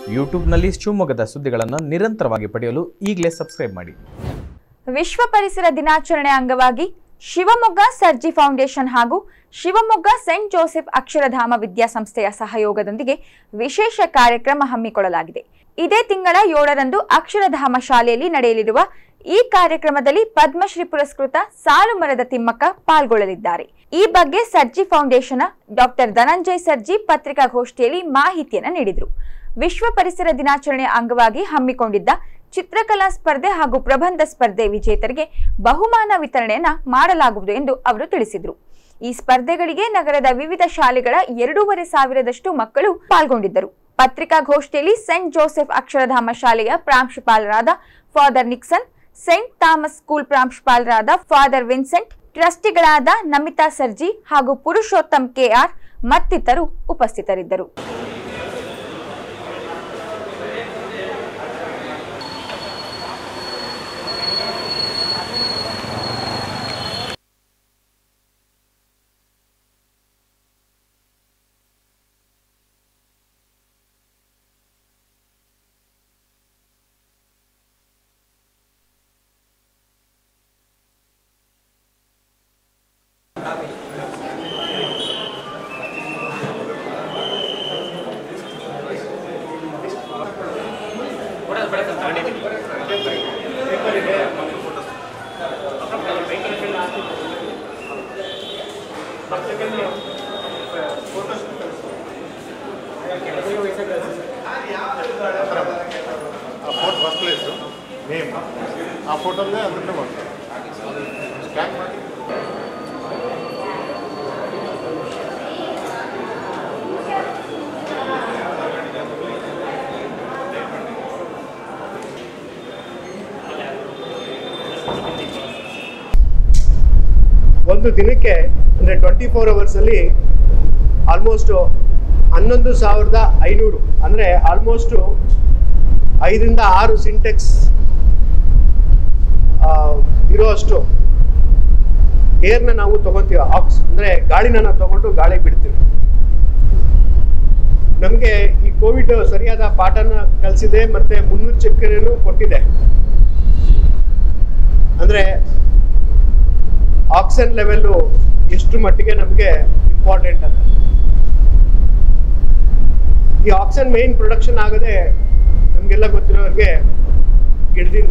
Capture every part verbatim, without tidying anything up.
ಯೂಟ್ಯೂಬ್ನಲ್ಲಿ ಶಿವಮೊಗ್ಗದ ಸುದ್ದಿಗಳನ್ನು ನಿರಂತರವಾಗಿ ಪಡೆಯಲು ಈಗಲೇ ಸಬ್ಸ್ಕ್ರೈಬ್ ಮಾಡಿ. ವಿಶ್ವ ಪರಿಸರ ದಿನಾಚರಣೆ ಅಂಗವಾಗಿ ಶಿವಮೊಗ್ಗ ಸರ್ಜಿ ಫೌಂಡೇಶನ್ ಹಾಗೂ ಶಿವಮೊಗ್ಗ ಸೆಂಟ್ ಜೋಸೆಫ್ ಅಕ್ಷರಧಾಮ ವಿದ್ಯಾಸಂಸ್ಥೆಯ ಸಹಯೋಗದೊಂದಿಗೆ ವಿಶೇಷ ಕಾರ್ಯಕ್ರಮ ಹಮ್ಮಿಕೊಳ್ಳಲಾಗಿದೆ. ಇದೇ ತಿಂಗಳ ಏಳರಂದು ಅಕ್ಷರಧಾಮ ಶಾಲೆಯಲ್ಲಿ ನಡೆಯಲಿರುವ ಈ ಕಾರ್ಯಕ್ರಮದಲ್ಲಿ ಪದ್ಮಶ್ರೀ ಪುರಸ್ಕೃತ ಸಾಲುಮರದ ತಿಮ್ಮಕ್ಕ ಪಾಲ್ಗೊಳ್ಳಲಿದ್ದಾರೆ. ಈ ಬಗ್ಗೆ ಸರ್ಜಿ ಫೌಂಡೇಶನ್ ಡಾಕ್ಟರ್ ಧನಂಜಯ್ ಸರ್ಜಿ ಪತ್ರಿಕಾಗೋಷ್ಠಿಯಲ್ಲಿ ಮಾಹಿತಿಯನ್ನು ನೀಡಿದರು. ವಿಶ್ವ ಪರಿಸರ ದಿನಾಚರಣೆ ಅಂಗವಾಗಿ ಹಮ್ಮಿಕೊಂಡಿದ್ದ ಚಿತ್ರಕಲಾ ಸ್ಪರ್ಧೆ ಹಾಗೂ ಪ್ರಬಂಧ ಸ್ಪರ್ಧೆ ವಿಜೇತರಿಗೆ ಬಹುಮಾನ ವಿತರಣೆಯನ್ನ ಮಾಡಲಾಗುವುದು ಎಂದು ಅವರು ತಿಳಿಸಿದರು. ಈ ಸ್ಪರ್ಧೆಗಳಿಗೆ ನಗರದ ವಿವಿಧ ಶಾಲೆಗಳ ಎರಡೂವರೆ ಸಾವಿರದಷ್ಟು ಮಕ್ಕಳು ಪಾಲ್ಗೊಂಡಿದ್ದರು. ಪತ್ರಿಕಾಗೋಷ್ಠಿಯಲ್ಲಿ ಸೆಂಟ್ ಜೋಸೆಫ್ ಅಕ್ಷರಧಾಮ ಶಾಲೆಯ ಪ್ರಾಂಶುಪಾಲರಾದ father Nixon, Saint Thomas school ಪ್ರಾಂಶುಪಾಲರಾದ ಫಾದರ್ ವಿನ್ಸೆಂಟ್, ಟ್ರಸ್ಟಿಗಳಾದ ನಮಿತಾ ಸರ್ಜಿ ಹಾಗೂ ಪುರುಷೋತ್ತಮ್ ಕೆಆರ್ ಮತ್ತಿತರರು ಉಪಸ್ಥಿತರಿದ್ದರು. ಫಸ್ಟ್ ಪ್ಲೇಸು ನೇಮ್ ಆ ಫೋಟೋಲ್ಲೇ ಅದನ್ನೇ ಮಾಡ್ತಾರೆ ಸ್ಕ್ಯಾನ್ ಮಾಡಿ. ಒಂದು ದಿನಕ್ಕೆ ಅಂದರೆ ಟ್ವೆಂಟಿ ಫೋರ್ ಅವರ್ಸಲ್ಲಿ ಆಲ್ಮೋಸ್ಟ್ ಹನ್ನೊಂದು ಸಾವಿರದ ಐನೂರು ಅಂದರೆ ಆಲ್ಮೋಸ್ಟು ಐದರಿಂದ ಆರು ಸಿಂಟೆಕ್ಸ್ ಇರೋಷ್ಟು ಏರ್ನ ನಾವು ತಗೊತೀವಿ. ಆಕ್ಸ್ ಅಂದರೆ ಗಾಳಿನ ನಾವು ತಗೊಂಡು ಗಾಳಿಗೆ ಬಿಡ್ತೀವಿ. ನಮಗೆ ಈ ಕೋವಿಡ್ ಸರಿಯಾದ ಪಾಠನ ಕಲಿಸಿದೆ ಮತ್ತು ಮುನ್ನೆಚ್ಚರಿಕೆಯನ್ನು ಕೊಟ್ಟಿದೆ. ಅಂದರೆ ಆಕ್ಸಿಜನ್ ಲೆವೆಲ್ಲು ಎಷ್ಟು ಮಟ್ಟಿಗೆ ನಮಗೆ ಇಂಪಾರ್ಟೆಂಟ್ ಅಂತ. ಈ ಆಕ್ಸಿಜನ್ ಮೇನ್ ಪ್ರೊಡಕ್ಷನ್ ಆಗದೆ ನಮಗೆಲ್ಲ ಗೊತ್ತಿರೋರಿಗೆ ಗಿಡದಿಂದ.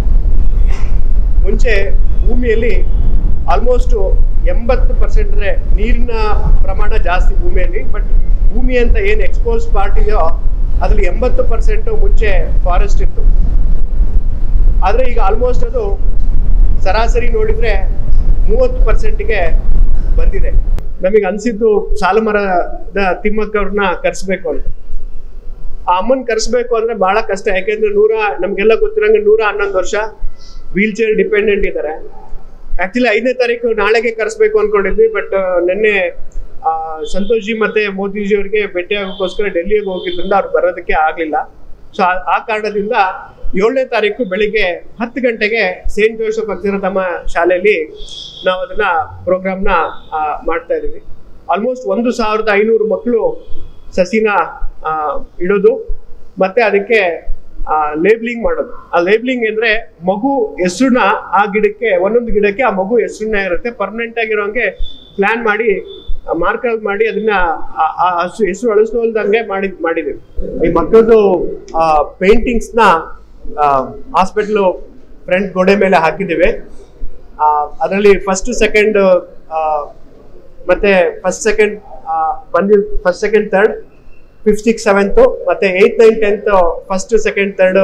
ಮುಂಚೆ ಭೂಮಿಯಲ್ಲಿ ಆಲ್ಮೋಸ್ಟು ಎಂಬತ್ತು ಪರ್ಸೆಂಟ್ ಅಂದರೆ ನೀರಿನ ಪ್ರಮಾಣ ಜಾಸ್ತಿ ಭೂಮಿಯಲ್ಲಿ, ಬಟ್ ಭೂಮಿ ಅಂತ ಏನು ಎಕ್ಸ್ಪೋಸ್ ಪಾರ್ಟ್ ಇದೆಯೋ ಅದರಲ್ಲಿ ಎಂಬತ್ತು ಪರ್ಸೆಂಟು ಮುಂಚೆ ಫಾರೆಸ್ಟ್ ಇತ್ತು. ಆದರೆ ಈಗ ಆಲ್ಮೋಸ್ಟ್ ಅದು ಸರಾಸರಿ ನೋಡಿದರೆ ಮೂವತ್ತು ಪರ್ಸೆಂಟಿಗೆ ಬಂದಿದೆ. ನಮಗೆ ಅನಿಸಿದ್ದು ಸಾಲುಮರದ ತಿಮ್ಮಕ್ಕವ್ರನ್ನ ಕರೆಸ್ಬೇಕು ಅಂತ. ಆ ಅಮ್ಮನ್ ಕರೆಸ್ಬೇಕು ಅಂದ್ರೆ ಬಹಳ ಕಷ್ಟ. ಯಾಕೆಂದ್ರೆ ನೂರ ನಮ್ಗೆಲ್ಲ ಗೊತ್ತಿರಂಗೆ ನೂರ ಹನ್ನೊಂದು ವರ್ಷ, ವೀಲ್ ಚೇರ್ ಡಿಪೆಂಡೆಂಟ್ ಇದ್ದಾರೆ. ಆಕ್ಚುಲಿ ಐದನೇ ತಾರೀಕು ನಾಳೆಗೆ ಕರೆಸ್ಬೇಕು ಅನ್ಕೊಂಡಿದ್ವಿ, ಬಟ್ ನಿನ್ನೆ ಸಂತೋಷ್ ಜಿ ಮತ್ತೆ ಮೋದಿಜಿ ಅವರಿಗೆ ಭೇಟಿ ಆಗೋಕ್ಕೋಸ್ಕರ ಡೆಲ್ಲಿಗೆ ಹೋಗಿದ್ರಿಂದ ಅವ್ರು ಬರೋದಕ್ಕೆ ಆಗ್ಲಿಲ್ಲ. ಸೊ ಆ ಕಾರಣದಿಂದ ಏಳನೇ ತಾರೀಕು ಬೆಳಿಗ್ಗೆ ಹತ್ತು ಗಂಟೆಗೆ ಸೇಂಟ್ ಜೋಸೆಫ್ ಅಕ್ಷರಧಾಮ ಶಾಲೆಯಲ್ಲಿ ನಾವು ಅದನ್ನ ಪ್ರೋಗ್ರಾಮ್ನ ಮಾಡ್ತಾ ಇದೀವಿ. ಆಲ್ಮೋಸ್ಟ್ ಒಂದು ಸಾವಿರದ ಐನೂರು ಮಕ್ಕಳು ಸಸಿನ ಇಡೋದು ಮತ್ತೆ ಅದಕ್ಕೆ ಲೇಬ್ಲಿಂಗ್ ಮಾಡೋದು. ಆ ಲೇಬ್ಲಿಂಗ್ ಅಂದ್ರೆ ಮಗು ಹೆಸರನ್ನ ಆ ಗಿಡಕ್ಕೆ, ಒಂದೊಂದು ಗಿಡಕ್ಕೆ ಆ ಮಗು ಹೆಸರನ್ನ ಇರುತ್ತೆ. ಪರ್ಮನೆಂಟ್ ಆಗಿರೋಂಗೆ ಪ್ಲಾನ್ ಮಾಡಿ ಮಾರ್ಕರ್ ಮಾಡಿ ಅದನ್ನ ಹಸು ಹೆಸರು ಅಳಿಸೋಲ್ದಂಗೆ ಮಾಡಿ ಮಾಡಿದೀವಿ. ಈ ಮಕ್ಕಳದು ಪೇಂಟಿಂಗ್ಸ್ ನ ಹಾಸ್ಪಿಟ್ಲು ಫ್ರಂಟ್ ಗೋಡೆ ಮೇಲೆ ಹಾಕಿದ್ದೀವಿ. ಅದರಲ್ಲಿ ಫಸ್ಟ್ ಸೆಕೆಂಡ್ ಮತ್ತೆ ಫಸ್ಟ್ ಸೆಕೆಂಡ್ ಬಂದಿದ್ first second third fifth six seventh ಮತ್ತೆ eighth nine tenth first second third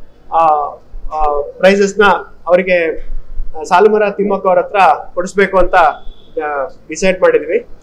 ಪ್ರೈಸಸ್ನ ಅವರಿಗೆ ಸಾಲುಮರ ತಿಮ್ಮಕ್ಕ ಅವ್ರ ಹತ್ರ ಕೊಡಿಸ್ಬೇಕು ಅಂತ ಡಿಸೈಡ್ ಮಾಡಿದ್ವಿ.